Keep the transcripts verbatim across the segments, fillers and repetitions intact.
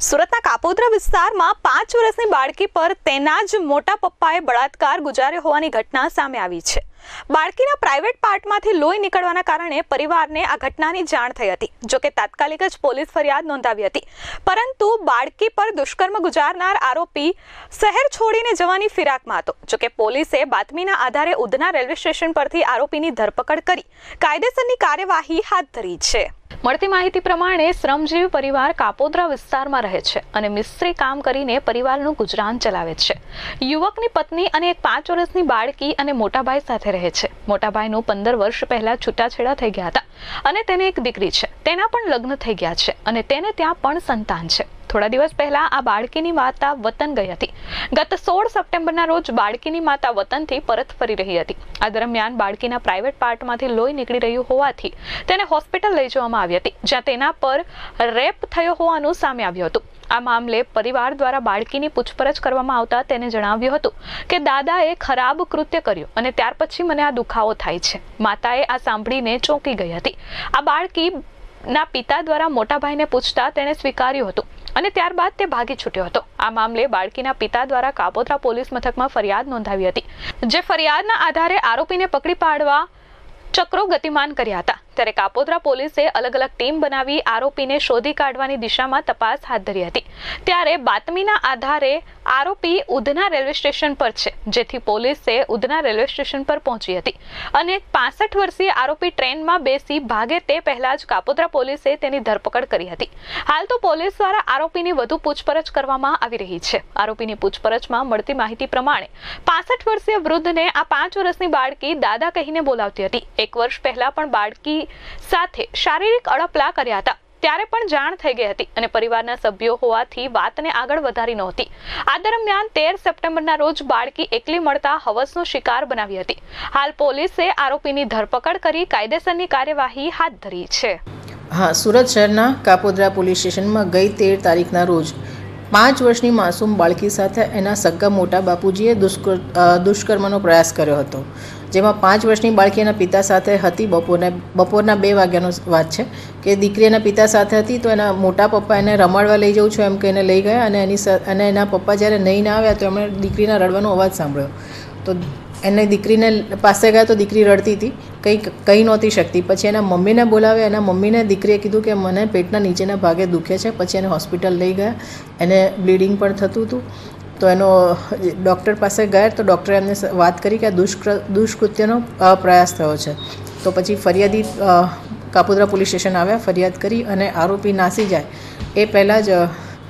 સુરતના કાપોદ્રા વિસ્તારમાં પાંચ વર્ષની બાળકી પર તેના જ મોટા પપ્પાએ બળાત્કાર ગુજાર્યો હોવાની ઘટના સામે આવી છે। બાળકીના પ્રાઇવેટ પાર્ટમાંથી લોહી નીકળવાના કારણે પરિવારને આ ઘટનાની જાણ થઈ હતી। જો કે તાત્કાલિક જ પોલીસ ફરિયાદ નોંધાવી હતી, પરંતુ બાળકી પર દુષ્કર્મ ગુજારનાર આરોપી શહેર છોડીને જવાની ફિરાકમાં હતો। જો કે પોલીસે બાતમીના આધારે ઉધના રેલવે સ્ટેશન પરથી આરોપીની ધરપકડ કરી કાયદેસરની કાર્યવાહી હાથ ધરી છે। મળતી માહિતી પ્રમાણે શ્રમજીવી પરિવાર કાપોદ્રા વિસ્તારમાં રહે છે અને મિસ્ત્રી કામ કરીને પરિવારનું ગુજરાન ચલાવે છે। યુવકની પત્ની અને એક પાંચ વર્ષની બાળકી અને મોટાભાઈ સાથે રહે છે। મોટાભાઈનું પંદર વર્ષ પહેલા છૂટાછેડા થઈ ગયા હતા અને તેને એક દીકરી છે। તેના પણ લગ્ન થઈ ગયા છે અને તેને ત્યાં પણ સંતાન છે। થોડા દિવસ પહેલા આ બાળકીની માતા વતન ગઈ હતી। ગત સોળ સપ્ટેમ્બરના રોજ બાળકીની માતા વતનથી પરત ફરી રહી હતી। આ દરમિયાન બાળકીના પ્રાઇવેટ પાર્ટમાંથી લોહી નીકળી રહ્યું હોવાથી તેને હોસ્પિટલ લઈ જવામાં આવી હતી, જ્યાં તેના પર રેપ થયો હોવાનું સામે આવ્યું હતું। આ મામલે પરિવાર દ્વારા બાળકીની પૂછપરછ કરવામાં આવતા તેને જણાવ્યું હતું કે દાદાએ ખરાબ કૃત્ય કર્યું અને ત્યાર પછી મને આ દુખાવો થાય છે। માતાએ આ સાંભળીને ચોંકી ગઈ હતી। આ બાળકીના પિતા દ્વારા મોટાભાઈને પૂછતા તેણે સ્વીકાર્યું હતું અને ત્યારબાદ તે ભાગી છૂટ્યો હતો। આ મામલે બાળકીના પિતા દ્વારા કાપોદ્રા પોલીસ મથકમાં ફરિયાદ નોંધાવી હતી, જે ફરિયાદના આધારે આરોપીને પકડી પાડવા ચક્રો ગતિમાન કર્યા હતા। ત્યારે કાપોદ્રા પોલીસે અલગ અલગ ટીમ બનાવી આરોપીને શોધી કાઢવાની દિશામાં તપાસ હાથ ધરી હતી। ત્યારે બાતમીના આધારે આરોપી ઉધના રેલવે સ્ટેશન પર છે, જેથી પોલીસે ઉધના રેલવે સ્ટેશન પર પહોંચી હતી અને પાસઠ વર્ષીય આરોપી ટ્રેનમાં બેસી ભાગે તે પહેલા જ કાપોદ્રા પોલીસે તેની ધરપકડ કરી હતી। હાલ તો પોલીસ દ્વારા આરોપીની વધુ પૂછપરછ કરવામાં આવી રહી છે। આરોપીની પૂછપરછમાં મળતી માહિતી પ્રમાણે પાસઠ વર્ષીય વૃદ્ધને આ પાંચ વર્ષની બાળકી દાદા કહીને બોલાવતી હતી। એક વર્ષ પહેલા પણ બાળકી સાથે શારીરિક અડપલા કર્યા હતા, ત્યારે પણ જાણ થઈ ગઈ હતી અને પરિવારના સભ્યો હોવાથી વાતને આગળ વધારી નહોતી। આ દરમિયાન તેર સપ્ટેમ્બરના રોજ બાળકી એકલી મળતા હવસનો શિકાર બનાવી હતી। હાલ પોલીસે આરોપીની ધરપકડ કરી કાયદેસરની કાર્યવાહી હાથ ધરી છે। હા, સુરત શહેરના કાપોદ્રા પોલીસ સ્ટેશનમાં ગઈ તેર તારીખના રોજ પાંચ વર્ષની માસૂમ બાળકી સાથે એના સગા મોટા બાપુજીએ દુષ્કર દુષ્કર્મનો પ્રયાસ કર્યો હતો, જેમાં પાંચ વર્ષની બાળકી એના પિતા સાથે હતી। બપોરને બપોરના બે વાગ્યાનો વાત છે કે દીકરી એના પિતા સાથે હતી, તો એના મોટા પપ્પા એને રમાડવા લઈ જવું છું એમ કહીને લઈ ગયા અને એની અને એના પપ્પા જ્યારે નહીં ના આવ્યા તો એમણે દીકરીના રડવાનો અવાજ સાંભળ્યો। તો એને દીકરીને પાસે ગયા તો દીકરી રડતી હતી, કંઈ કહી નહોતી શકતી। પછી એના મમ્મીને બોલાવ્યા। એના મમ્મીને દીકરીએ કીધું કે મને પેટના નીચેના ભાગે દુખે છે। પછી એને હોસ્પિટલ લઈ ગયા, એને બ્લીડિંગ પણ થતું હતું। તો એનો ડૉક્ટર પાસે ગયા તો ડૉક્ટરે એમને વાત કરી કે આ દુષ્કૃ દુષ્કૃત્યનો પ્રયાસ થયો છે। તો પછી ફરિયાદી કાપોદ્રા પોલીસ સ્ટેશન આવ્યા, ફરિયાદ કરી અને આરોપી નાસી જાય એ પહેલાં જ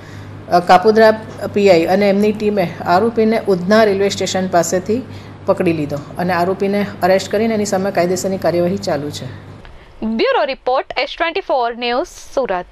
કાપોદ્રા પીઆઈ અને એમની ટીમે આરોપીને ઉધના રેલવે સ્ટેશન પાસેથી પકડી લીધો અને આરોપીને અરેસ્ટ કરીને એની સામે કાયદેસરની કાર્યવાહી ચાલુ છે। Bureau report S twenty four news, Surat.